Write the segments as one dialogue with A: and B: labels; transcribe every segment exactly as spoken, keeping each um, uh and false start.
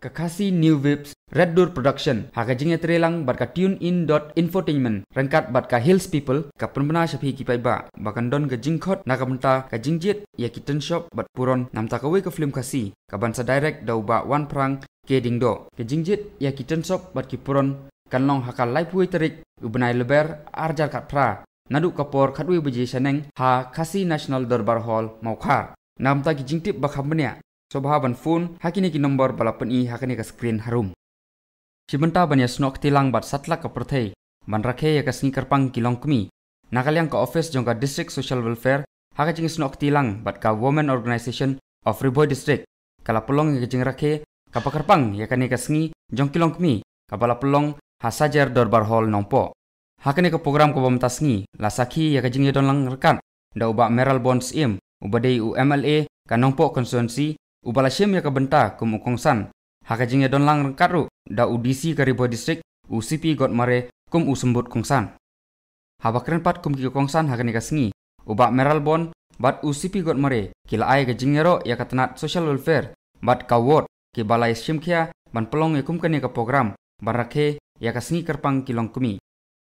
A: Kakasi New Vibes Red Door Production Hakajingnya terelang bat ka tune in dot infotainment rangkat bat ka Hills People ka penbena shapi ki paiba bakan don ka jingkhot nakamenta ka jingjit ya kitten shop bat puron namta ka we ka film kasi ka bansa direct dau ba wan prang ke dingdo ka jingjit ya kitten shop bat ki puron kanlong hakal laipui terik ubenai leber arjar kat pra naduk kapor khatui beji saneng ha Kasi National Darbar Hall Maukhar namta ki jingtip bakhamnya Sobhaban phone hakini ki nombor balapan i hakini ka screen harum. Sibenta banya snok tilang bat satlak ka perthei ban rakhe ya ka sneaker pang kilong kmi. Nakalyang ka office jong ka district social welfare hakajing snok tilang bat ka women organization of Riboy district. Kala pelong ya jing rakhe ka pakarpang ya kani ka sngi jong kilong kmi ka bala pelong hasajar Darbar Hall nongpo. Hakini ka program ko bam tasngi la sakhi ya ka jing yedon lang rekan da uba Meral Bonds im ubadei u M L A ka nongpo constituency Ubala syem ya kabenta kum ukongsan. Hakajing ya don lang rengkaru da U D C ka Riboy district U C P got mare kum usembut kongsan. Habakren pat kum ki kongsan hakani ka sngi. Uba Meral Bond bat U C P got mare kila ai ka jingero ya katanat social welfare bat ka ward ki balai syem khia ban pelong ya kum kani ka program ban rakhe ya ka sngi kerpang kilong kumi.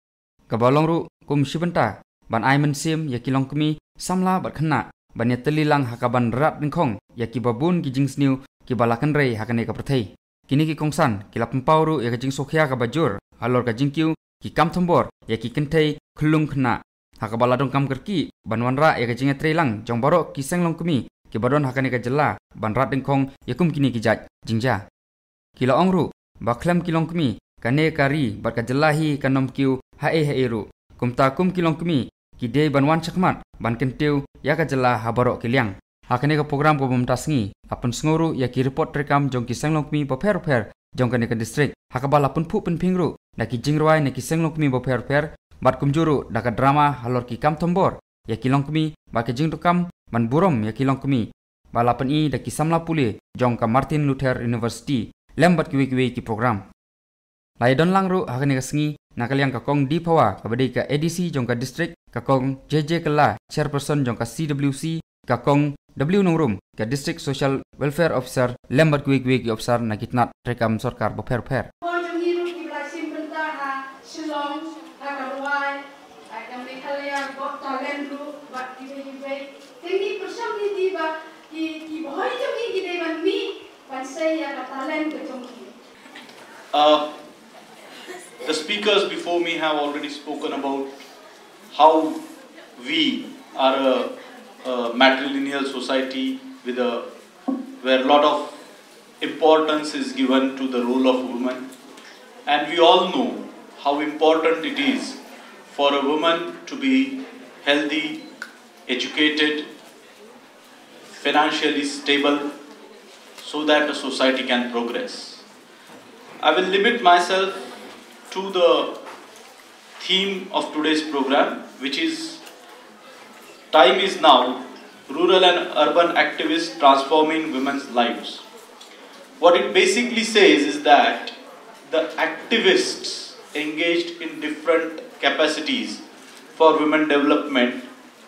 A: Ka balong ru kum sibenta ban ai men sim ya kilong kumi samla bat khna Banya telilang hakaban rat ningkong ya ki babun ki jings new ki balakan rei hakane ka perthei kini ki kongsan kila pempauru ya ka jing sokhya ka bajur halor ka jingkiu ki kam thombor ya ki kentei khulung khna hakabala dong kam kerki banwanra ya ka jinga trelang jong barok ki senglong kumi ki badon hakane ka jela ban rat ningkong ya kum kini ki jaj jingja kila ongru baklam kilong kumi kane kari bar ka jelahi kanom kiu hae haeru kumta kum kilong kumi Kidei banwan cakmat ban kentiu ya ka jela habarok kiliang hakane ka program ko bumtasngi apun snguru ya ki report rekam jong ki senglongmi boper per jong kane ka district hakabala pun phu pen phingru na ki jingrwai na ki senglongmi boper per bat kumjuru da ka drama halor ki kam tombor ya ki longmi ba ka jingtukam ban burom ya ki longmi balapan i da ki samla puli jong ka Martin Luther University lembat ki wi ki program lai don langru hakane ka sngi nakaliang ka kong di pawa ka badai ka A D C jong ka district ka kong J J Kala chairperson jong ka C W C ka kong W Nongrum ka district social welfare officer lembat kuik kuik officer na kitnat rekam sarkar boper per
B: uh, The speakers before me have already spoken about how we are a, a matrilineal society with a, where a lot of importance is given to the role of women. And we all know how important it is for a woman to be healthy, educated, financially stable, so that the society can progress. I will limit myself to the theme of today's program, which is Time is Now, Rural and Urban Activists Transforming Women's Lives. What it basically says is that the activists engaged in different capacities for women development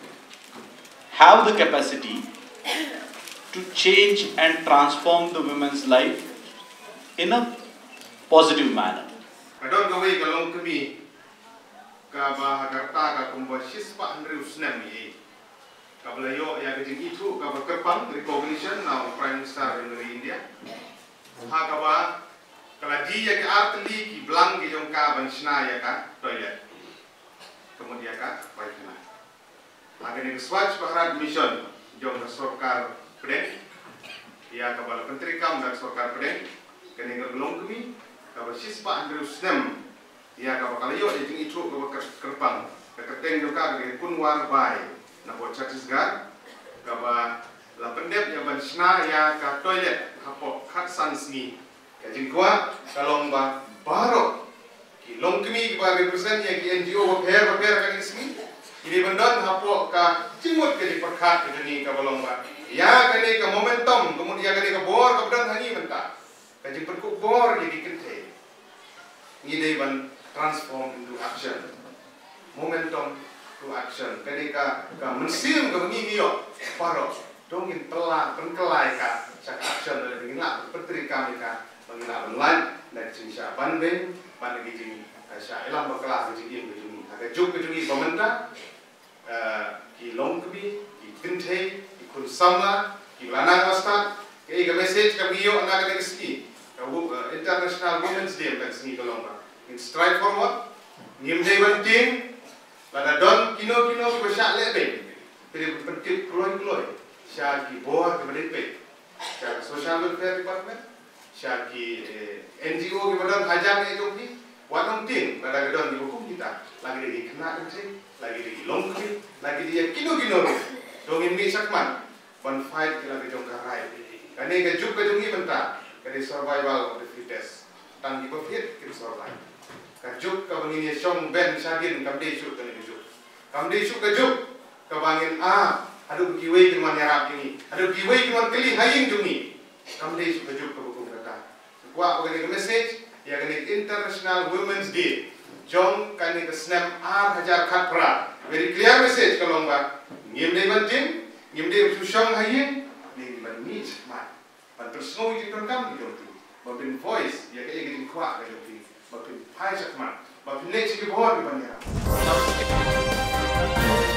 B: have the capacity to change and transform the women's life in a positive manner.
C: Kadon gawe kalong kami ka bahagarta ka kumbasis pa Andrew Snam ni kablayo ya gajing itu ka berkepang recognition na Prime Minister in India ha ka ba kaladi ya ke artli ki blang ki jong ka ban sna ya ka toilet kemudian ka paikna agane Swachh Bharat Mission jong ka sarkar Pradhan ya ka bala menteri kam dak sarkar Pradhan kene kalong kami Kalau sispa Andrew Snam, ya kalau kalau yo jadi itu kalau kerpang, keteng juga dari Kunwar Bay, nak buat Chhattisgarh, kalau la pendep yang bersna ya ke toilet, hapo kat sansni, ya jadi gua kalau mbak baru, kilong kami kita represent ya N G O berper berper kan ini, ini bendon hapo ke cimut ke di perkat ke ni kalau mbak, ya kan ini ke momentum, kemudian kan ini ke bor ke bendon hani mentah. Kaji perkuk bor jadi kente. Ini ban transform into action. Momentum to action. Ketika ka mensim ka mengingi yo paro dongin telah pengkelai ka sak action dari ngak petri kami ka Bangina online dan jing sya banding ban lagi jing sya ilam bakla jing im jing aga juk jing pemerintah ki long kebi ki kenthe ki kun sama ki lanang wastat ke ga message ka biyo anak ka ski ka international women's day kan sini kalong in stride forward ngim day banting lada don kino kino ki sya lebe pede pentit kloy kloy sya ki board ke bede sya social welfare department sya ki N G O ki badan hajar ni jong ni wanong ting lada gadon di hukum kita lagi di kena kenthe lagi di long kebi lagi dia kino kino dongin mi sakman one fight kila ke jong karai kani ke juk ke jongi benta kani survival of the fittest tang di fit ke survive ka juk ka bangin song ben sadin kam de su kani juk kam de su ke juk ka bangin a adu ki wei ki man yarap ni adu ki wei ki man keli haying jongi kam de su ke juk ka buku kata kwa ko kani message ya kani international women's day jong kani ke snap ar hajar khatra very clear message kalong ba ngim de banting ngim de susong haying ni ban mi mat ban tersnoi di program di joti ba bin voice ya ke ngin kwa ke joti ba bin pai sak mat ba bin next ke board di ban ya